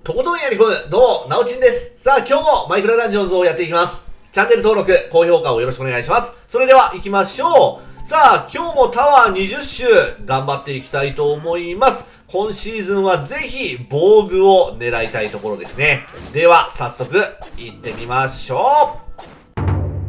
とことんやり込む、どうも、なおちんです。さあ、今日もマイクラダンジョンズをやっていきます。チャンネル登録、高評価をよろしくお願いします。それでは、行きましょう。さあ、今日もタワー20周、頑張っていきたいと思います。今シーズンはぜひ、防具を狙いたいところですね。では、早速、行ってみましょう。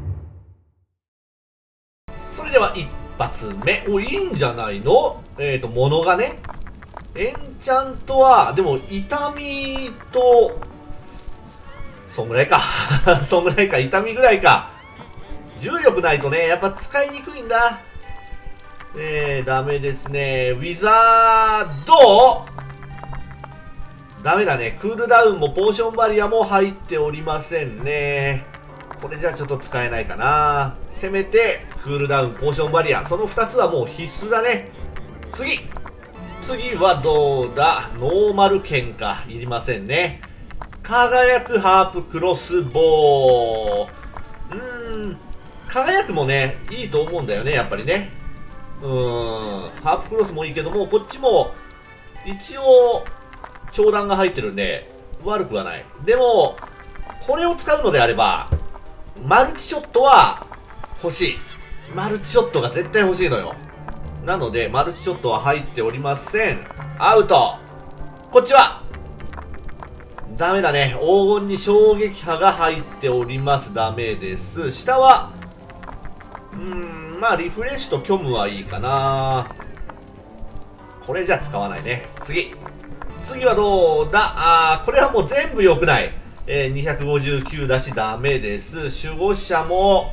それでは、一発目。お、いいんじゃないの？物がね。エンチャントは、でも、痛みと、そんぐらいか。そんぐらいか。痛みぐらいか。重力ないとね、やっぱ使いにくいんだ。ダメですね。ウィザードダメだね。クールダウンもポーションバリアも入っておりませんね。これじゃちょっと使えないかな。せめて、クールダウン、ポーションバリア。その2つはもう必須だね。次はどうだ？ノーマル剣か。いりませんね。輝くハープクロスボウ。輝くもね、いいと思うんだよね、やっぱりね。ハープクロスもいいけども、こっちも、一応、長弾が入ってるんで、悪くはない。でも、これを使うのであれば、マルチショットは欲しい。マルチショットが絶対欲しいのよ。なので、マルチショットは入っておりません。アウト。こっちはダメだね。黄金に衝撃波が入っております。ダメです。下は、まあ、リフレッシュと虚無はいいかな。これじゃ使わないね。次はどうだ？これはもう全部良くない。259だしダメです。守護者も、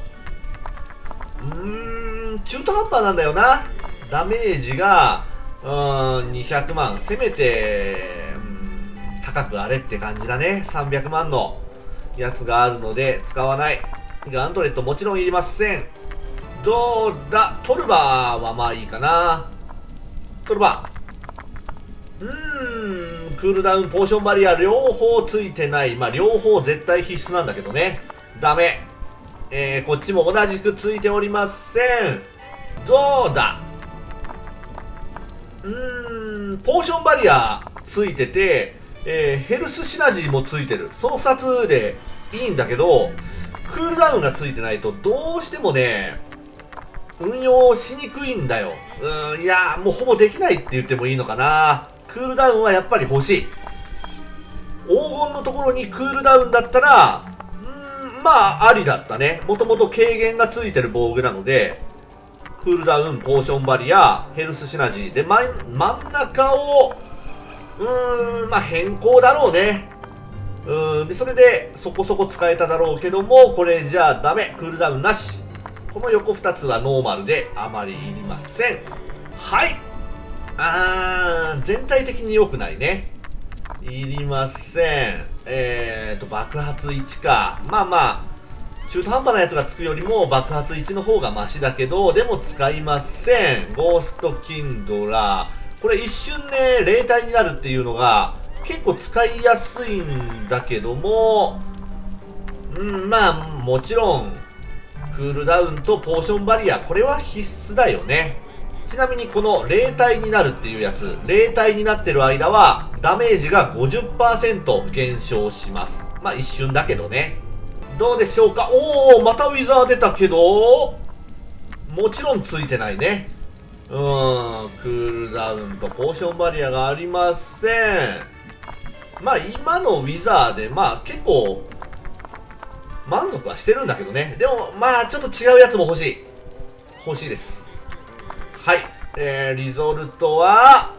中途半端なんだよな。ダメージが、200万。せめて、高くあれって感じだね。300万のやつがあるので使わない。ガントレットもちろんいりません。どうだ？トルバーはまあいいかな。トルバー。クールダウン、ポーションバリア両方ついてない。まあ両方絶対必須なんだけどね。ダメ。こっちも同じくついておりません。どうだ？ポーションバリアついてて、ヘルスシナジーもついてる。その2つでいいんだけど、クールダウンがついてないとどうしてもね、運用しにくいんだよ。いやー、もうほぼできないって言ってもいいのかな。クールダウンはやっぱり欲しい。黄金のところにクールダウンだったら、まあ、ありだったね。もともと軽減がついてる防具なので、クールダウン、ポーションバリア、ヘルスシナジー。で、真ん中を、まあ変更だろうね。で、それでそこそこ使えただろうけども、これじゃあダメ。クールダウンなし。この横2つはノーマルであまりいりません。はい。全体的に良くないね。いりません。爆発1か。まあまあ、中途半端なやつがつくよりも爆発1の方がマシだけど、でも使いません。ゴーストキンドラ。これ一瞬ね、霊体になるっていうのが結構使いやすいんだけども、まあもちろん、クールダウンとポーションバリア、これは必須だよね。ちなみにこの霊体になるっていうやつ、霊体になってる間はダメージが 50% 減少します。まあ一瞬だけどね。どうでしょうか？またウィザー出たけど、もちろんついてないね。クールダウンとポーションバリアがありません。まあ今のウィザーで、まあ結構、満足はしてるんだけどね。でも、まあちょっと違うやつも欲しい。欲しいです。はい。リゾルトは、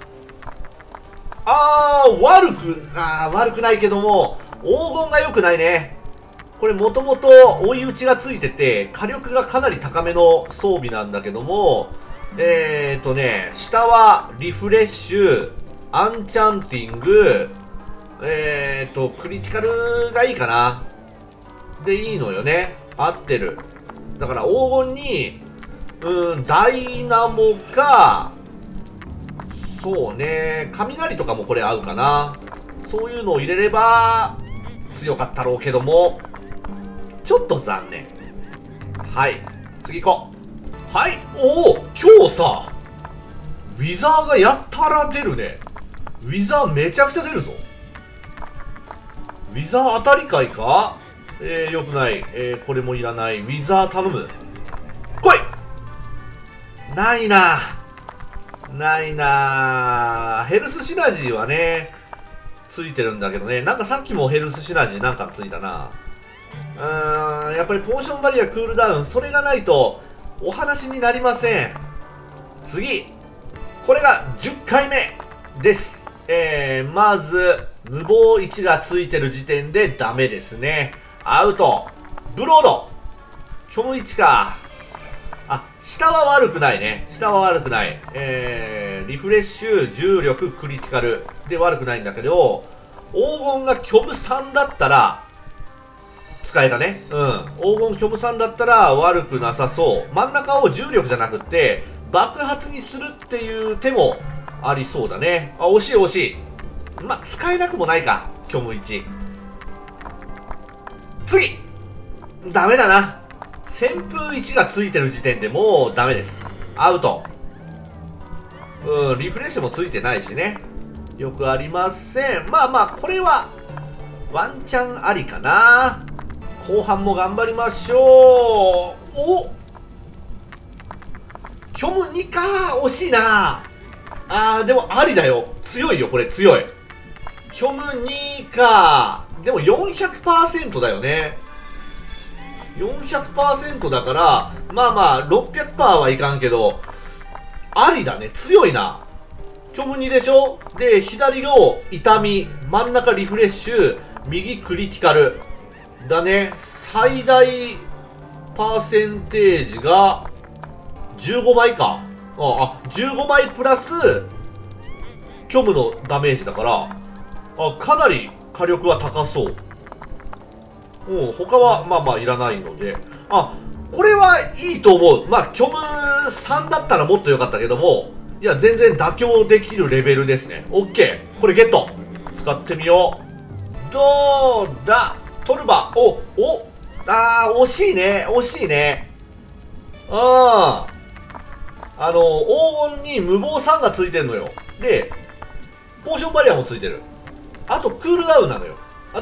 悪くないけども、黄金が良くないね。これもともと追い打ちがついてて、火力がかなり高めの装備なんだけども、下はリフレッシュ、アンチャンティング、クリティカルがいいかな。でいいのよね。合ってる。だから黄金に、ダイナモか、そうね、雷とかもこれ合うかな。そういうのを入れれば、強かったろうけども、ちょっと残念。はい。次行こう。はい。今日さ、ウィザーがやったら出るね。ウィザーめちゃくちゃ出るぞ。 ウィザー当たり会か。よくない。これもいらない。ウィザー頼む。来い。ないな。ないな。ヘルスシナジーはね、ついてるんだけどね。なんかさっきもヘルスシナジーなんかついたな。やっぱりポーションバリアクールダウン、それがないとお話になりません。次。これが10回目です。まず、無謀1がついてる時点でダメですね。アウト。ブロード。虚無1か。あ、下は悪くないね。下は悪くない。リフレッシュ、重力、クリティカルで悪くないんだけど、黄金が虚無3だったら、使えたね。うん。黄金虚無3だったら悪くなさそう。真ん中を重力じゃなくって、爆発にするっていう手もありそうだね。あ、惜しい惜しい。まあ、使えなくもないか。虚無1。次ダメだな。旋風1がついてる時点でもうダメです。アウト。リフレッシュもついてないしね。よくありません。まあまあ、これは、ワンチャンありかな。後半も頑張りましょう。お虚無2か。惜しいな。でもありだよ。強いよ、これ強い。虚無2か。でも 400% だよね。400% だから、まあまあ、600% はいかんけど、ありだね。強いな。虚無2でしょ。で、左を痛み、真ん中リフレッシュ、右クリティカル。だね。最大パーセンテージが15倍か。15倍プラス、虚無のダメージだから、かなり火力は高そう。他はまあまあいらないので。これはいいと思う。まあ、虚無3だったらもっと良かったけども、いや、全然妥協できるレベルですね。OK。これゲット。使ってみよう。どうだトルバ。惜しいね。惜しいね。黄金に無謀3がついてるのよ。で、ポーションバリアもついてる。あとクールダウンなのよ。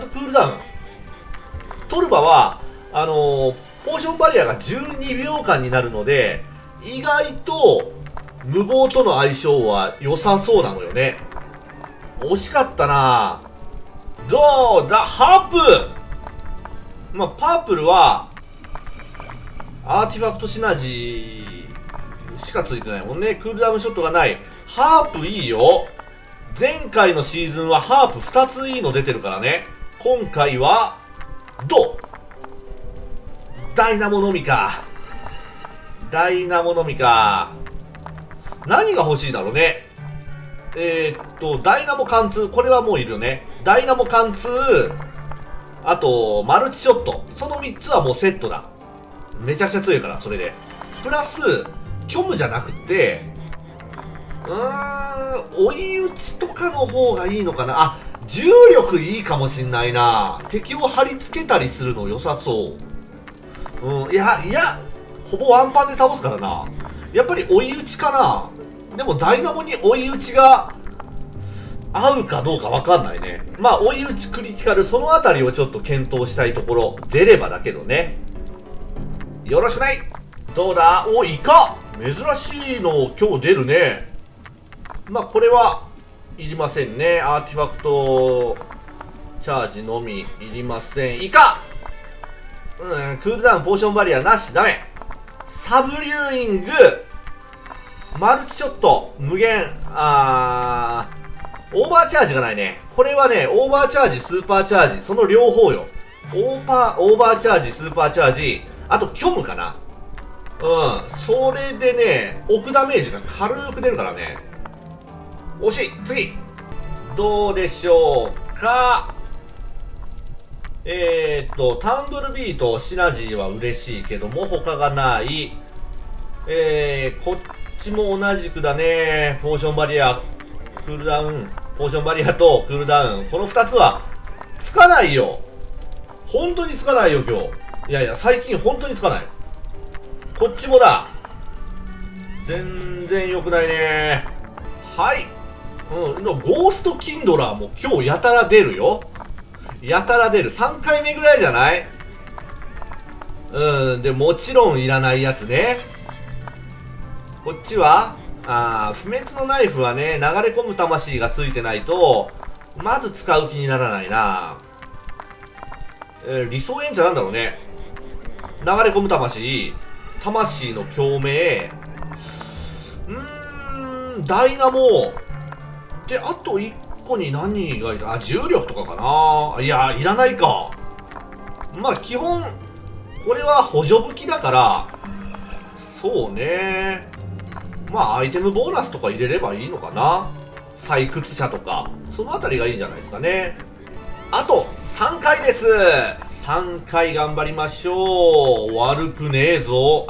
トルバは、ポーションバリアが12秒間になるので、意外と無謀との相性は良さそうなのよね。惜しかったな。どうだハープ。まあ、パープルは、アーティファクトシナジーしかついてないもんね。クールダウンショットがない。ハープいいよ。前回のシーズンはハープ2ついいの出てるからね。今回は、どうダイナモのみか。何が欲しいだろうね。ダイナモ貫通。これはもういるよね。ダイナモ貫通。あと、マルチショット。その3つはもうセットだ。めちゃくちゃ強いから、それで。プラス、虚無じゃなくて、追い打ちとかの方がいいのかな。重力いいかもしんないな。敵を貼り付けたりするの良さそう。いや、ほぼワンパンで倒すからな。やっぱり追い打ちかな。でもダイナモに追い打ちが合うかどうかわかんないね。まあ、追い打ちクリティカル、そのあたりをちょっと検討したいところ。出ればだけどね。よろしくない。どうだイカ珍しいの今日出るね。まあ、これはいりませんね。アーティファクトチャージのみいりません。イカクールダウン、ポーションバリアなし、ダメ。サブリューイング、マルチショット、無限、オーバーチャージがないね。これはね、オーバーチャージ、スーパーチャージ、その両方よ。オーバーチャージ、スーパーチャージ、あと虚無かな。それでね、置くダメージが軽く出るからね。惜しい。次どうでしょうか。タンブルビーとシナジーは嬉しいけども、他がない。こっちも同じくだね。ポーションバリア、クールダウン、ポーションバリアとクールダウン。この2つは、つかないよ。本当につかないよ、今日。いやいや、最近本当につかない。こっちもだ。全然良くないね。はい。ゴーストキンドラーも今日やたら出るよ。 やたら出る。3回目ぐらいじゃない？で、もちろんいらないやつね。こっちは不滅のナイフはね、流れ込む魂がついてないと、まず使う気にならないな。理想演者なんだろうね。流れ込む魂、魂の共鳴、ダイナモ。で、あと1個に何がいる？重力とかかな。いや、いらないか。まあ、基本、これは補助武器だから、そうね。まあ、アイテムボーナスとか入れればいいのかな。採掘者とか、そのあたりがいいんじゃないですかね。あと3回です。3回頑張りましょう。悪くねえぞ。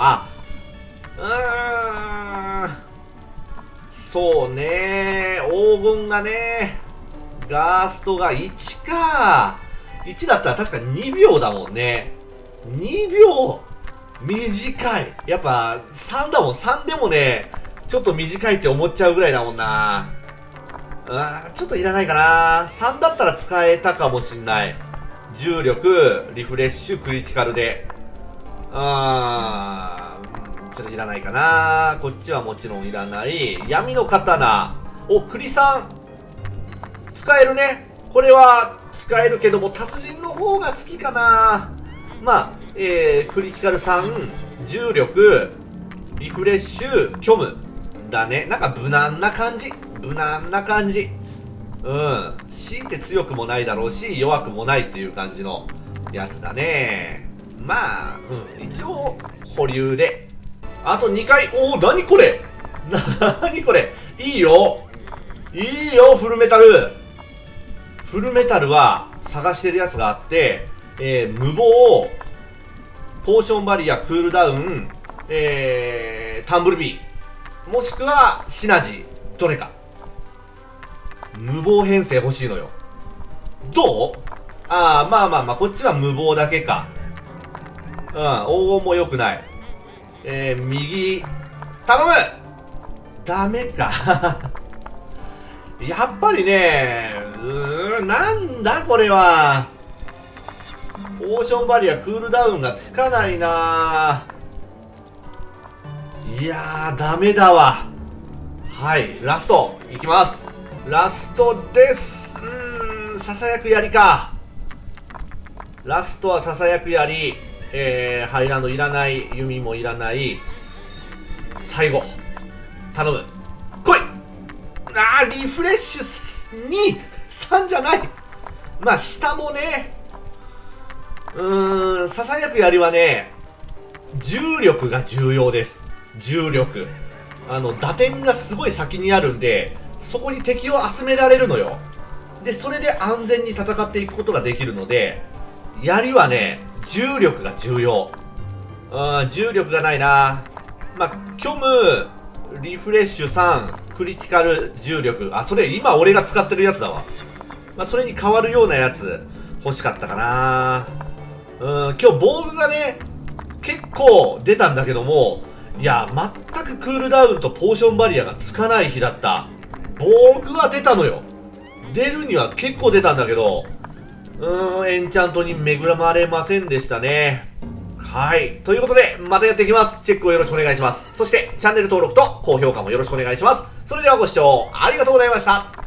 そうね。黄金がね、ガーストが1か。1だったら確か2秒だもんね。2秒短い。やっぱ3だもん。3でもね、ちょっと短いって思っちゃうぐらいだもんな。ちょっといらないかな。3だったら使えたかもしんない。重力、リフレッシュ、クリティカルで。ちょっといらないかな。こっちはもちろんいらない。闇の刀。お、栗さん。使えるね。これは使えるけども、達人の方が好きかな。まあ、クリティカル3、重力、リフレッシュ、虚無。だね。なんか無難な感じ。無難な感じ。強いて強くもないだろうし、弱くもないっていう感じのやつだね。まあ、一応、保留で。あと2回。おお、なにこれなにこれ。いいよ。いいよ、フルメタル。フルメタルは探してるやつがあって、無謀、ポーションバリア、クールダウン、タンブルビー。もしくは、シナジー。どれか。無謀編成欲しいのよ。どう？まあ、こっちは無謀だけか。黄金も良くない。右、頼む！ダメか。やっぱりね、なんだこれは。ポーションバリア、クールダウンがつかないな。いやー、ダメだわ。はい、ラスト、いきます。ラストです。ささやく槍か。ラストはささやく槍。ハイランドいらない。弓もいらない。最後。頼む。来い！リフレッシュ2、3じゃない。まあ、下もね。ささやく槍はね、重力が重要です。重力。打点がすごい先にあるんで、そこに敵を集められるのよ。で、それで安全に戦っていくことができるので、槍はね、重力が重要。重力がないな。まあ、虚無、リフレッシュ3、クリティカル重力。それ今俺が使ってるやつだわ。まあ、それに変わるようなやつ欲しかったかな。今日防具がね、結構出たんだけども、いや、全くクールダウンとポーションバリアがつかない日だった。防具は出たのよ。出るには結構出たんだけど、エンチャントに恵まれませんでしたね。はい。ということで、またやっていきます。チェックをよろしくお願いします。そして、チャンネル登録と高評価もよろしくお願いします。それではご視聴ありがとうございました。